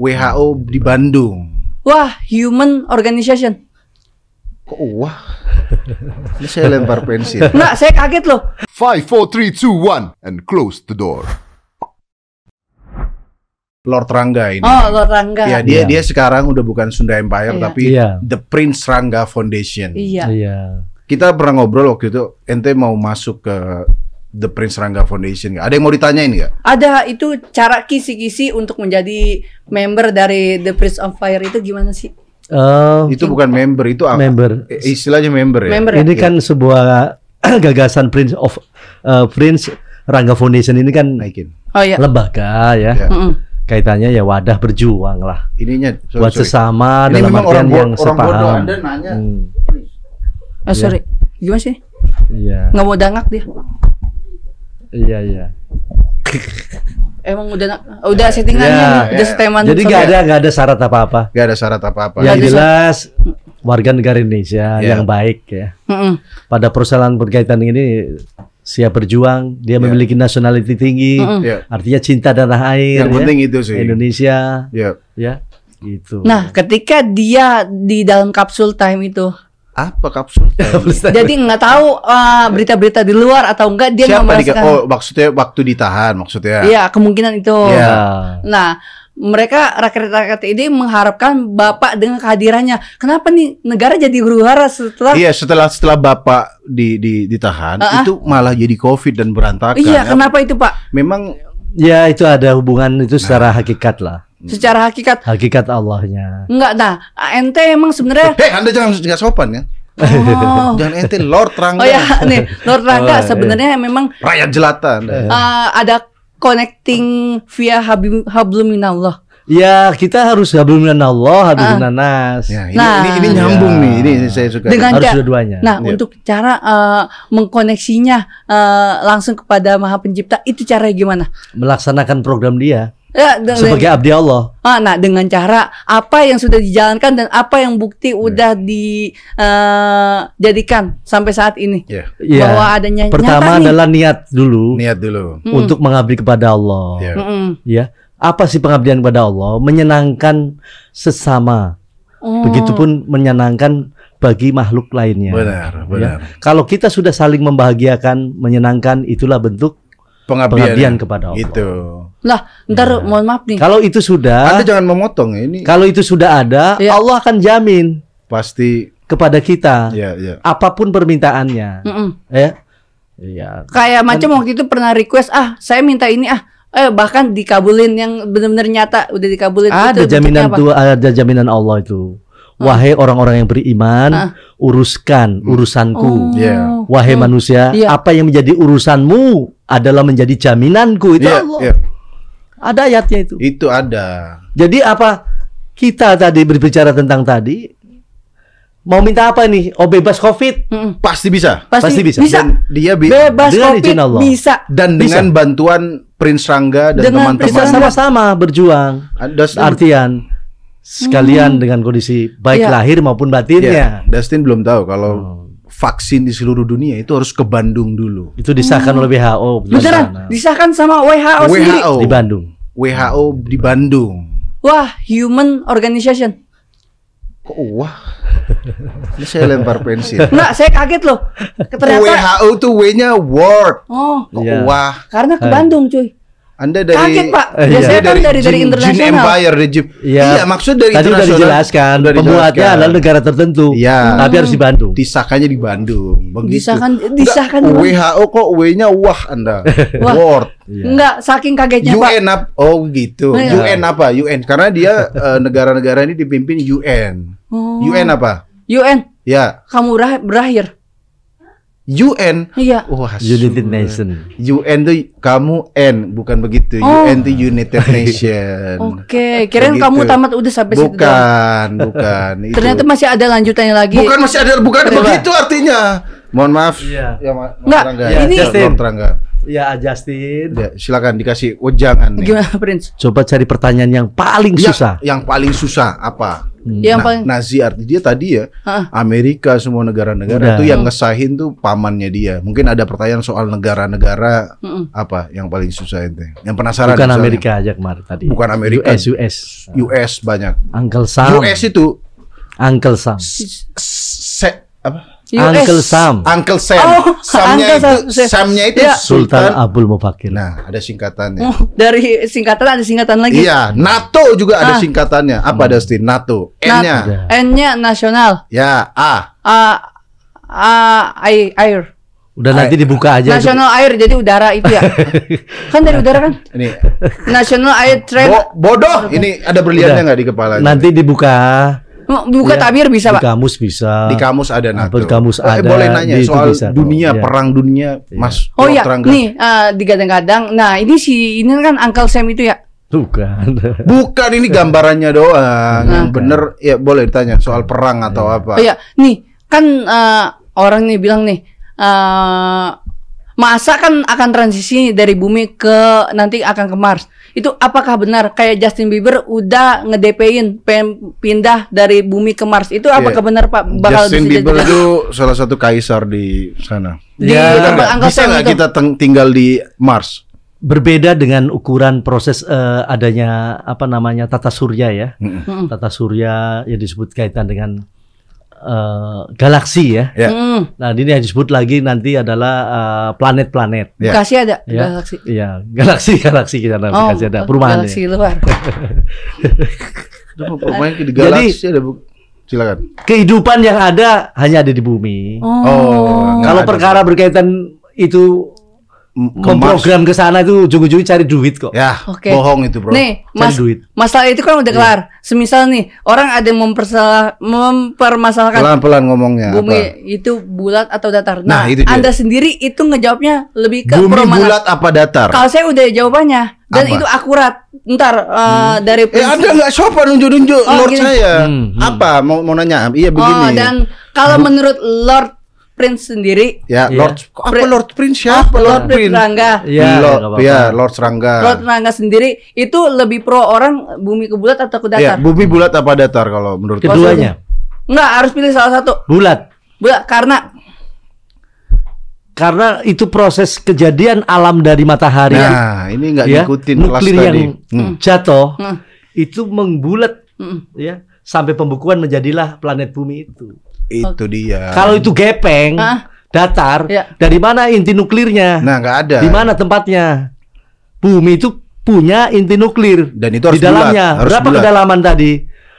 WHO di Bandung. Wah, Human Organization. Kok wah? Ini saya lempar pensil. Enggak, saya kaget loh. 5, 4, 3, 2, 1 and close the door. Lord Rangga ini. Oh, Lord Rangga. Ya, dia sekarang udah bukan Sunda Empire tapi The Prince Rangga Foundation. Iya. Kita pernah ngobrol waktu itu, ente mau masuk ke The Prince Rangga Foundation nggak? Ada yang mau ditanyain nggak? Ada, itu cara kisi-kisi untuk menjadi member dari The Prince of Fire itu gimana sih? Itu bukan member, itu member. Istilahnya member ya. Member ini kan sebuah gagasan Prince Rangga Foundation ini kan lembaga ya. Kaitannya ya wadah berjuang lah. Ininya buat sesama ini dalam memang artian yang orang bodoh sepaham. Anda nanya. Sorry, gimana sih? Iya. Nggak mau dangak dia. Iya. Emang udah settingannya, udah seteman. Jadi nggak ada syarat apa-apa. Nggak ada syarat apa-apa. Yang jelas warga negara Indonesia yang baik ya. Pada persoalan berkaitan ini siap berjuang, dia memiliki nationality tinggi, artinya cinta tanah air. Yang penting itu sih. Indonesia. Ya, gitu. Nah, ketika dia di dalam kapsul time itu, apa kapsul? jadi nggak tahu berita-berita di luar atau enggak, dia siapa merasakan. Oh, maksudnya waktu ditahan maksudnya. Iya, kemungkinan itu. Yeah. Nah, mereka rakyat-rakyat ini mengharapkan Bapak dengan kehadirannya. Kenapa nih negara jadi huru-hara setelah? Iya, setelah Bapak ditahan, itu malah jadi COVID dan berantakan. Iya, kenapa itu, Pak? Memang ya itu ada hubungan itu secara hakikat lah. Secara hakikat Allahnya. Enggak, nah, ente emang sebenarnya Anda jangan nggak sopan ya. Jangan ente Lord Rangga. Oh ya, nih, Lord Rangga sebenarnya memang rakyat jelata Anda. Ada connecting via hablum minallah. Ya, kita harus hablum minallah, hablum minanas. Ya, ini nyambung nih. Ini saya suka. Dengan harus dua-duanya. Nah, untuk cara mengkoneksinya langsung kepada Maha Pencipta, itu caranya gimana? Melaksanakan program dia. Ya, sebagai abdi Allah. Nah, dengan cara apa yang sudah dijalankan dan apa yang bukti udah dijadikan sampai saat ini. Bahwa adanya pertama adalah niat dulu. Untuk mengabdi kepada Allah. Ya. Apa sih pengabdian kepada Allah? Menyenangkan sesama. Begitupun menyenangkan bagi makhluk lainnya. Benar. Ya. Kalau kita sudah saling membahagiakan, menyenangkan, itulah bentuk pengabdian kepada Allah. Itu. Lah, ntar mohon maaf nih. Kalau itu sudah, Anda jangan memotong ini. Kalau itu sudah ada, Allah akan jamin pasti kepada kita. Apapun permintaannya. Ya. Kayak macam waktu itu pernah request, saya minta ini bahkan dikabulin, yang benar-benar nyata udah dikabulin. Ada jaminan tuh, ada jaminan Allah itu. Wahai orang-orang yang beriman, uruskan urusanku. Wahai manusia, apa yang menjadi urusanmu adalah menjadi jaminanku. Itu Allah. Ada ayatnya itu. Itu ada. Jadi apa kita tadi berbicara tentang tadi, mau minta apa nih? Oh, bebas COVID? Pasti bisa. Pasti bisa. Dan dia bebas COVID bisa. Dan dengan bantuan Prince Rangga dan teman-teman bisa sama-sama berjuang. Artian sekalian dengan kondisi baik lahir maupun batinnya. Dustin belum tahu kalau vaksin di seluruh dunia itu harus ke Bandung dulu. Itu disahkan oleh WHO. Beneran? Disahkan sama WHO sendiri? Di Bandung. WHO di Bandung. Wah, Human Organization. Kok wah? Ini saya lempar pensil. Enggak, saya kaget loh. Ternyata WHO tuh W-nya World. Wah. Karena ke Bandung, cuy. Anda dari kaget, Pak. Biasanya kan dari internasional. Jin Empire, iya, maksud dari tadi internasional. Tadi dijelaskan, pembuatnya adalah negara tertentu. Tapi harus di Bandung. Disahkannya di Bandung. Begitu. Disahkan di WHO kok W-nya wah Anda. World. Enggak, saking kagetnya, Pak. UN apa? Oh, gitu. UN apa? UN. Karena dia negara-negara ini dipimpin UN. UN apa? UN. Ya. Kamu berakhir. UN. Iya. United Nation. UN tuh kamu N, bukan begitu. UN tuh United Nation. Oke, kirain kamu tamat udah sampai situ. Bukan. Ternyata masih ada lanjutannya lagi. Bukan masih ada, bukan begitu artinya. Mohon maaf. Enggak, ini Rangga. Ya, Justin. Ya, silakan dikasih wejangan nih. Gimana Prince? Coba cari pertanyaan yang paling susah. Yang paling susah apa? Yang paling Nazi arti dia tadi ya. Amerika semua negara-negara itu yang ngesahin tuh pamannya dia. Mungkin ada pertanyaan soal negara-negara apa yang paling susah itu? Yang penasaran? Bukan misalnya. Amerika aja kemarin tadi. Bukan Amerika. US banyak. Uncle Sam. US itu Uncle Sam. Apa? Uncle Sam. Uncle Sam. Oh, Samnya Uncle itu, Samnya itu Ya. Sultan Abdul Mufakir. Nah, ada singkatannya. Dari singkatan ada singkatan lagi. Iya, NATO juga ada singkatannya. Apa Dustin? NATO. N-nya. N-nya nasional. Ya, A. Air. Udah nanti dibuka aja. National Air jadi udara itu ya. Kan dari udara kan? Ini National Air Trade. bodoh. Ini ada berliannya nggak di kepala? Nanti dibuka. Buka tabir bisa, Di Pak. kamus bisa. Di kamus ada NATO. Di kamus ada. Boleh nanya Di itu soal bisa. dunia, Ya. perang dunia, Mas. Oh iya, Terangga. nih digadang-gadang. Nah, ini kan Uncle Sam itu ya. Bukan. Bukan, ini gambarannya doang. Yang bener ya boleh ditanya soal perang atau Oh apa. iya, nih kan orang nih bilang nih masa kan akan transisi dari bumi ke nanti akan ke Mars. Itu apakah benar kayak Justin Bieber udah nge-DP-in pindah dari bumi ke Mars? Itu apakah benar Pak bakal Justin bisa Bieber jadi? itu salah satu kaisar di sana. Di Ya, tempat Uncle Bisa Sam nggak itu? kita tinggal di Mars? Berbeda dengan ukuran proses adanya apa namanya tata surya ya. Tata surya yang disebut kaitan dengan galaksi ya. Ya. Nah, ini yang disebut lagi nanti adalah planet-planet. Ya. Galaksi ada, Ya. galaksi. Iya, galaksi kita galaksi ada perumahan galaksi ya. luar. Pemain di galaksi ada silakan. Kehidupan yang ada hanya ada di bumi. nggak Kalau ada. perkara berkaitan itu memprogram ke sana itu ujung-ujungnya cari duit kok. Ya, Oke. bohong itu, Bro. Nih, Cari duit. masalah itu kan udah kelar. Semisal nih, orang ada yang mempermasalahkan Pelan-pelan ngomongnya. bumi apa? itu bulat atau datar. Nah, Nah, itu dia. Anda sendiri itu ngejawabnya lebih ke Bumi pro mana? bulat apa datar? Kalau saya udah jawabannya dan Apa? itu akurat. Ntar dari Anda nggak sopan nunjuk-nunjuk Oh, Lord gini. saya. Apa? Mau nanya? Iya begini. dan kalau menurut Lord Prince sendiri, Ya, Iya. Lord. Apa Lord Prince siapa? Lord Prince Rangga. Iya, Lord, nggak apa-apa. ya, Lord Serangga. Lord Rangga sendiri itu lebih pro orang bumi ke bulat atau ke Ya, datar? bumi bulat apa datar kalau menurut Keduanya Enggak, harus pilih salah satu. bulat. Bulat Karena itu proses kejadian alam dari matahari Nah, ini nggak ya, ngikutin kelas nuklir tadi. yang jatuh itu membulat ya sampai pembekuan menjadilah planet bumi itu. Itu dia. Kalau itu gepeng, datar, Ya. dari mana inti nuklirnya? Nah, nggak ada. Di mana tempatnya? Bumi itu punya inti nuklir Dan itu harus di dalamnya. bulat, harus Berapa bulat. kedalaman tadi?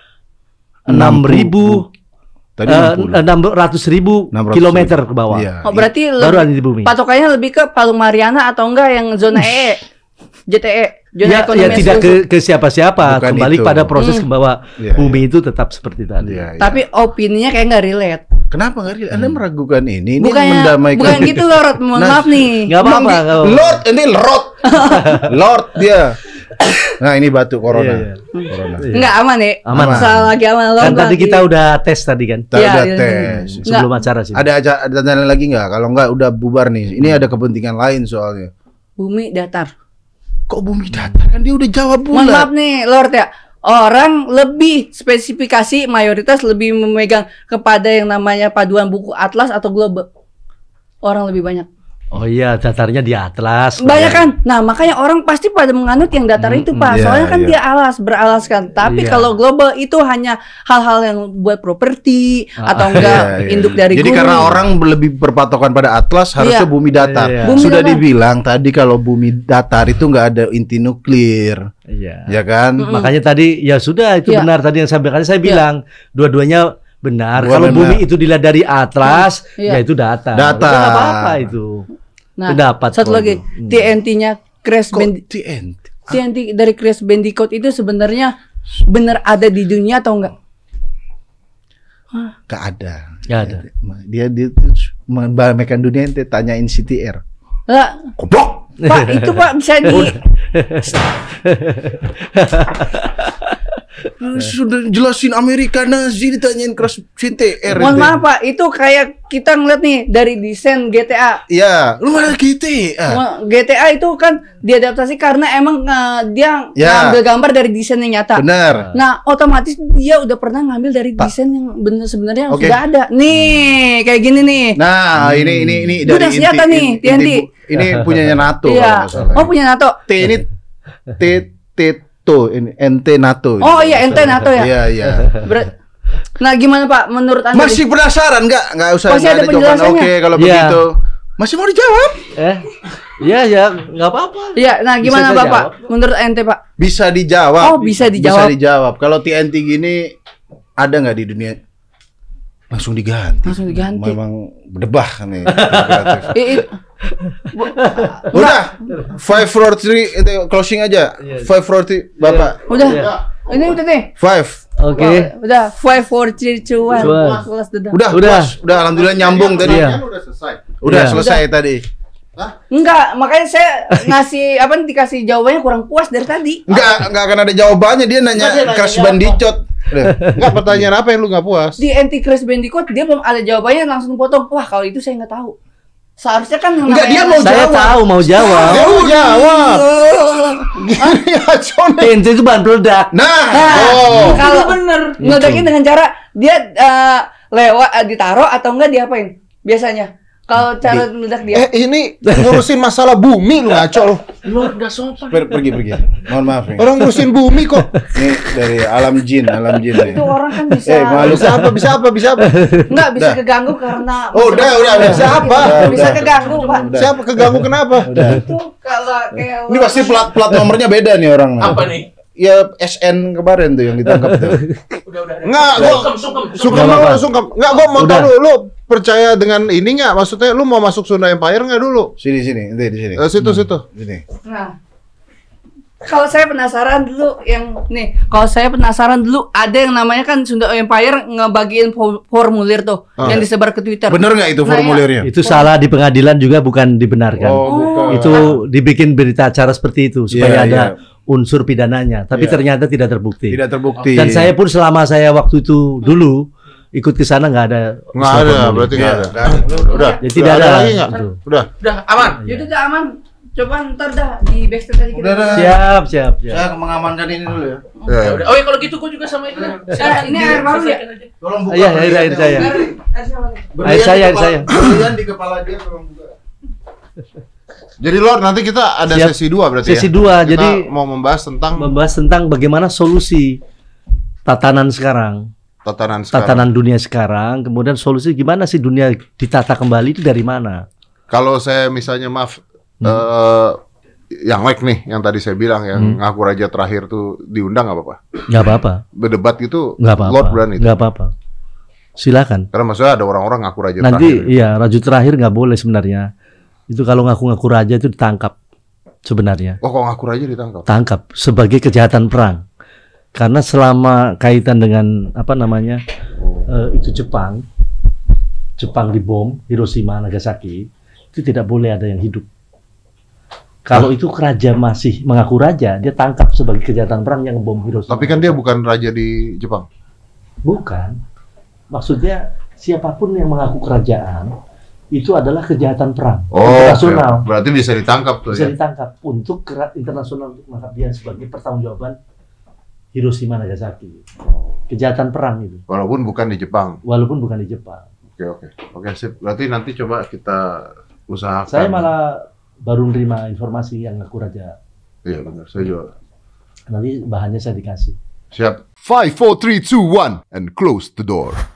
6.000 Tadi 60. 600.000 kilometer ke bawah. Iya. Oh, berarti Baru ada di bumi. patokannya lebih ke Palung Mariana atau enggak yang zona EE? JTE, zona Ya, ekonomi ya tidak eksklusif. ke siapa-siapa, Bukan kembali itu. pada proses bahwa Iya, bumi itu tetap seperti tadi. Iya, iya. Tapi opininya kayak nggak relate. Kenapa nggak relate? Anda meragukan ini Bukannya, mendamaikan. bukan gitu Lord, mohon Nah, maaf nih. Nggak apa-apa. nggak apa-apa. Lord, ini Lord. Lord dia. Nah, ini batu corona. Iya, iya. Corona. Enggak aman ya? Aman. Salah lagi aman Lord. Kan tadi lagi. kita udah tes tadi kan. Kita Iya, udah iya, tes. Sebelum acara sih. Ada tanda lagi nggak? Kalau nggak udah bubar nih. Ini ada kepentingan lain soalnya. Bumi datar. Kok bumi datar? Kan dia udah jawab Mohon maaf bulat. nih Lord ya. Orang lebih spesifikasi mayoritas lebih memegang kepada yang namanya paduan buku atlas atau globe. Orang lebih banyak. Oh iya, datarnya di atlas. Banyak kan? Nah, makanya orang pasti pada menganut yang datar itu, Pak. iya, Soalnya kan iya. dia beralaskan. Tapi Iya. kalau global itu hanya hal-hal yang buat properti atau enggak Iya, iya. induk dari Jadi gunung. karena orang lebih berpatokan pada atlas, harusnya Iya. bumi datar. Iya. Bumi Sudah datar. dibilang tadi kalau bumi datar itu nggak ada inti nuklir, Iya. ya kan? Makanya tadi ya sudah itu Iya. benar tadi yang saya bilang. Saya bilang dua-duanya benar. Dua Kalau benar. bumi itu dilihat dari atlas, Iya. ya itu datar. Datar. Udah nggak apa-apa itu. Nah, Pendapat satu kalau lagi itu. TNT-nya Crash Kok Bandicoot. TNT? TNT dari Crash Bandicoot itu sebenarnya benar ada di dunia atau enggak? Nggak ada. Nggak ada. Dia membanggakan dunia ente tanyain CTR. Lah, Goblok. Pak, itu Pak bisa di sudah jelasin Amerika Nazi ditanyain crash CTR. Mohon maaf Pak, itu kayak kita ngeliat nih dari desain GTA. Iya, lu mana GTA? GTA itu kan diadaptasi karena emang dia ngambil gambar dari desain yang nyata. Benar. Nah, otomatis dia udah pernah ngambil dari desain yang bener sebenarnya sudah ada. Nih, kayak gini nih. Nah, ini dari udah senjata nih, TNT. Ini punyanya NATO. Iya. Oh, punya NATO. T ini T-to ini NT NATO. Oh iya, NT NATO ya. Iya. Nah, gimana Pak menurut Anda? Masih penasaran nggak usah masih ada penjelasannya. Oke, kalau begitu. Masih mau dijawab? Iya, nggak apa-apa. Iya, nah gimana Bapak? Menurut ente Pak? Bisa dijawab. Oh, bisa dijawab. Bisa dijawab. Kalau TNT gini ada nggak di dunia? Langsung diganti. Memang berdebah nih. Udah 5, 4, 3 itu closing aja. 5, 4, 3 Bapak. Udah. Ini udah nih. 5. Oke. Udah 5, 4, 3, 2, 1. Udah alhamdulillah nyambung tadi. Udah selesai tadi. Enggak, makanya saya dikasih jawabannya kurang puas dari tadi. Enggak akan ada jawabannya, dia nanya Crash Bandicoot. Enggak, pertanyaan apa yang lu nggak puas? Di anti Crash Bandicoot dia belum ada jawabannya, langsung potong. Wah, kalau itu saya nggak tahu. Seharusnya kan yang enggak, dia mau saya jawab. tahu mau jawab. Dia mau jawab. TNT itu bahan peledak. Kalau bener ngeledakin dengan cara dia lewat ditaruh atau enggak diapain biasanya? Kalau cara meledak dia. Ini ngurusin masalah bumi lu ngaco lu. Lu udah sopan. Pergi. Mohon maaf nih. Orang ngurusin bumi kok. Ini dari alam jin nih. Itu orang kan bisa. Bisa apa? Enggak bisa keganggu karena udah. Bisa apa? Bisa keganggu, Pak. Siapa keganggu kenapa? Itu kalau kayak ini pasti plat nomornya beda nih orang. Apa nih? Ya SN kemarin tuh yang ditangkap tuh. Udah. Enggak, sungkem. Enggak, gua mau tahu lu percaya dengan ini enggak? Maksudnya lu mau masuk Sunda Empire enggak dulu? Sini, nanti di sini. Situ. Sini. Nah, kalau saya penasaran dulu ada yang namanya kan Sunda Empire ngebagiin formulir tuh yang disebar ke Twitter. Bener nggak itu formulirnya? Itu salah di pengadilan juga bukan dibenarkan. Bukan. Itu dibikin berita acara seperti itu supaya ada unsur pidananya, tapi ternyata tidak terbukti. Dan saya pun selama saya waktu itu dulu ikut ke sana nggak ada. Berarti nggak ada. Udah. Jadi tidak ada lagi nggak? Udah aman. Itu udah aman. Coba ntar dah di backstage tadi kita. Siap. Saya mengamankan ini dulu ya. Udah. Oh ya kalau gitu gua juga sama itu dah. Ini air baru ya? Tolong buka. Iya, air saya. Air saya. Berlian di kepala dia tolong buka. Jadi Lord, nanti kita ada sesi 2 berarti sesi ya? 2, jadi mau membahas tentang bagaimana solusi tatanan sekarang. Tatanan dunia sekarang, kemudian solusi gimana sih dunia ditata kembali itu dari mana? Kalau saya misalnya yang nih, yang tadi saya bilang yang ngaku raja terakhir tuh diundang nggak apa-apa? Nggak apa-apa. Berdebat gitu, nggak apa-apa. Lord berani. Nggak apa-apa. Silakan. Karena maksudnya ada orang-orang ngaku raja nanti, terakhir. Nanti iya, raja terakhir nggak boleh sebenarnya. Itu kalau ngaku-ngaku raja itu ditangkap sebenarnya. Oh, kalau ngaku raja ditangkap? Tangkap sebagai kejahatan perang. Karena selama kaitan dengan itu Jepang dibom Hiroshima, Nagasaki, itu tidak boleh ada yang hidup. Kalau itu raja masih mengaku raja, dia tangkap sebagai kejahatan perang yang bom Hiroshima. Tapi kan dia bukan raja di Jepang. Bukan. Maksudnya siapapun yang mengaku kerajaan itu adalah kejahatan perang internasional. Berarti bisa ditangkap tuh. Bisa ditangkap untuk internasional untuk menangkap dia sebagai pertanggungjawaban Hiroshima Nagasaki. Kejahatan perang itu. Walaupun bukan di Jepang. Oke, sip. Berarti nanti coba kita usahakan. Saya malah baru nerima informasi yang ngaku raja. Iya benar, saya juga. Nanti bahannya saya dikasih. Siap. 5, 4, 3, 2, 1 and close the door.